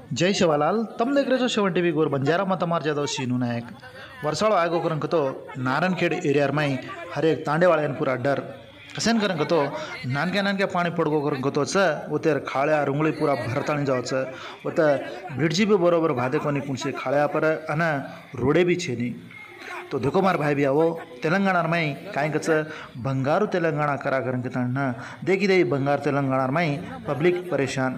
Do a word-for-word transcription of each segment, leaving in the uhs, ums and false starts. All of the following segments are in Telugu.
जय शिवालाल तम देख रहे हो सेवन टीवी गोर बंजारा मतमार जादव सीनू नायक वर्षाळ आगो करंक तो नारायणखेड एरिया में हर एक तांडे वाले पूरा डर कसेन करंक तो नानक्या नानक्या पाणी पडगो करंक तो च उतर खाळ्या रुंगळी पूरा भरताणी जावच उत भिडजी भी बरोबर भादे कोनी कुणसे खाळ्या पर अन रोडे भी छेनी तो देखो मार भाई भी आवो तेलंगाना में काई कच बंगारू तेलंगाना करा करंक तण देखी दे बंगार तेलंगाना में पब्लिक परेशान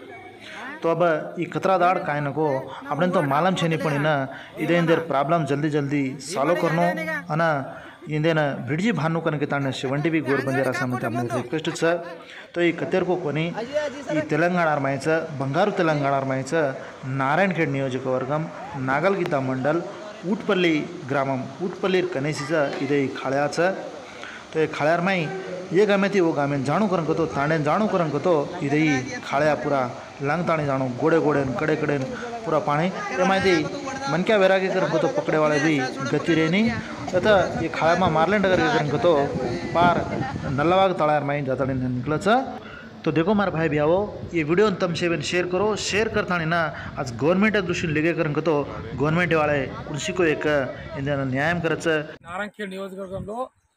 तो अब ಈ ಕತ್ರಾದಾಡ್ ಕಾಯನಕೋ आपण तो मालम छेनी पण इन इदेंदर प्रॉब्लम जल्दी जल्दी सॉल्व करनो अन इंदेन ब्रिडजी भानु कनके ताने सेवंटी भी गोर बंजारा समिति आपने रिक्वेस्ट छ तो ಈ कतेर को कोनी ಈ तेलंगाना मायच बंगारू तेलंगाना मायच नारायणखेड नियोजकवर्गम नागलगीता मंडल ऊटपल्ली ग्रामम ऊटपल्ली कनेसीच इदे खाळ्याच तो खाळ्यार माई ये गामे थी वो गामे जाणू करंक तो ताणे जाणू करंक तो इदे खाळ्या पूरा लांगताणी जाणू गोडे गोडे कड़े कड़े पूरा पानी एमायती मनक्या वैरागी करंक तो पकड़े वाले भी गति रेनी तथा ये खाळ्या में मारलेंड करंक तो पार नल्लावाग तळार माई जाताणी निकलच तो देखो मार भाई भी आवो ये वीडियो तम से शेयर करो शेयर करता ना आज गवर्नमेंट दृष्टि लेगे करंक तो गवर्नमेंट वाले कृषि को एक न्याय करच नारायणखेड నియోజకవర్గంలో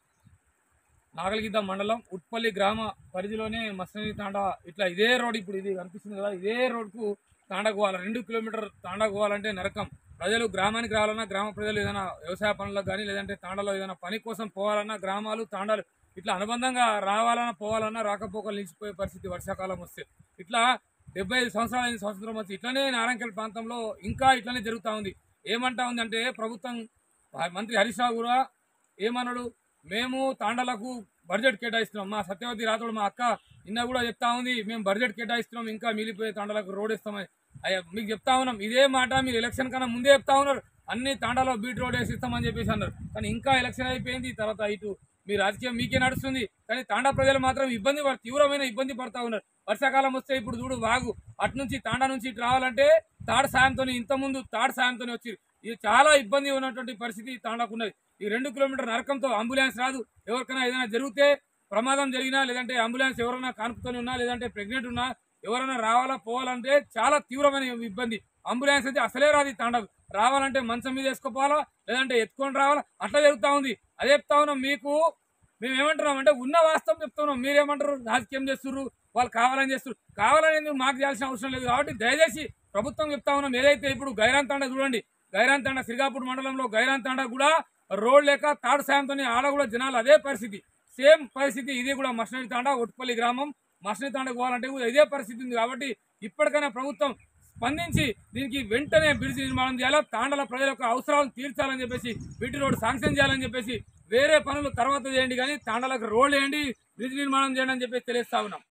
నాగలగిద్ద మండలం ఉట్పల్లి గ్రామ పరిధిలోనే మసనని తాండా ఇట్లా ఇదే రోడ్ ఇప్పుడు ఇది కనిపిస్తుంది కదా ఇదే రోడ్కు తాండాకు పోవాలి రెండు కిలోమీటర్ తాండాకు పోవాలంటే నరకం ప్రజలు గ్రామానికి రావాలన్నా గ్రామ ప్రజలు ఏదైనా వ్యవసాయ పనులకు కానీ లేదంటే తాండాలో ఏదైనా పని కోసం పోవాలన్నా గ్రామాలు తాండాలు ఇట్లా అనుబంధంగా రావాలన్నా పోవాలన్నా రాకపోకలు నిలిచిపోయే పరిస్థితి వర్షాకాలం వస్తే ఇట్లా డెబ్బై ఐదు సంవత్సరాల స్వాతంత్రం వచ్చి ఇట్లనే నారాయణఖేడ్ ప్రాంతంలో ఇంకా ఇట్లనే జరుగుతూ ఉంది ఏమంటా ఉంది అంటే ప్రభుత్వం మంత్రి హరీష్ రావు కూడా ఏమన్నాడు మేము తాండాలకు బడ్జెట్ కేటాయిస్తున్నాం మా సత్యవతి రాథోడ్ మా అక్క నిన్న కూడా చెప్తా ఉంది మేము బడ్జెట్ కేటాయిస్తున్నాం ఇంకా మిగిలిపోయే తాండాలకు రోడ్ ఇస్తామని అయ్యా మీకు చెప్తా ఉన్నాం ఇదే మాట మీరు ఎలక్షన్ కన్నా ముందే చెప్తా ఉన్నారు అన్ని తాండాలో బీట్ రోడ్ వేసి ఇస్తామని చెప్పేసి అన్నారు కానీ ఇంకా ఎలక్షన్ అయిపోయింది తర్వాత ఇటు మీ రాజకీయం మీకే నడుస్తుంది కానీ తాండా ప్రజలు మాత్రం ఇబ్బంది తీవ్రమైన ఇబ్బంది పడతా ఉన్నారు వర్షాకాలం వస్తే ఇప్పుడు చూడు వాగు అటు నుంచి తాండా నుంచి ఇటు రావాలంటే తాడు సాయంతో ఇంతకుముందు తాడు సాయంతో వచ్చి ఇది చాలా ఇబ్బంది ఉన్నటువంటి పరిస్థితి తాండాకు ఉన్నది ఈ రెండు కిలోమీటర్ నరకంతో అంబులెన్స్ రాదు ఎవరికైనా ఏదైనా జరిగితే ప్రమాదం జరిగినా లేదంటే అంబులెన్స్ ఎవరైనా కానుపుతోనే ఉన్నా లేదంటే ప్రెగ్నెంట్ ఉన్నా ఎవరైనా రావాలా పోవాలంటే చాలా తీవ్రమైన ఇబ్బంది అంబులెన్స్ అయితే అసలే రాదు తాండకు రావాలంటే మంచం మీద వేసుకోపోవాలా లేదంటే ఎత్తుకొని రావాలా అట్లా జరుగుతూ ఉంది అదే చెప్తా ఉన్నాం మీకు మేము ఏమంటున్నాం అంటే ఉన్న వాస్తవం చెప్తున్నాం మీరేమంటారు రాజకీయం చేస్తున్నారు వాళ్ళు కావాలని చేస్తున్నారు కావాలని మాకు చేయాల్సిన అవసరం లేదు కాబట్టి దయచేసి ప్రభుత్వం చెప్తా ఉన్నాం ఏదైతే ఇప్పుడు గైరాన్ తాండా చూడండి గైరాన్ తాండా సిరిగాపూర్ మండలంలో గైరాన్ తాండా కూడా రోడ్ లేక తాడు సాయంతో ఆడ కూడా జనాలు అదే పరిస్థితి సేమ్ పరిస్థితి ఇది కూడా మసనని తాండా ఉట్పల్లి గ్రామం మసనని తాండా పోవాలంటే కూడా ఇదే పరిస్థితి ఉంది కాబట్టి ఇప్పటికైనా ప్రభుత్వం స్పందించి దీనికి వెంటనే బ్రిడ్జి నిర్మాణం చేయాలా తాండాల ప్రజల యొక్క అవసరాలను తీర్చాలని చెప్పేసి బీటీ రోడ్ శాంక్షన్ చేయాలని చెప్పేసి వేరే పనులు తర్వాత చేయండి కానీ తాండాలకు రోడ్ వేయండి బ్రిడ్జి నిర్మాణం చేయండి అని చెప్పేసి తెలియస్తా ఉన్నాం.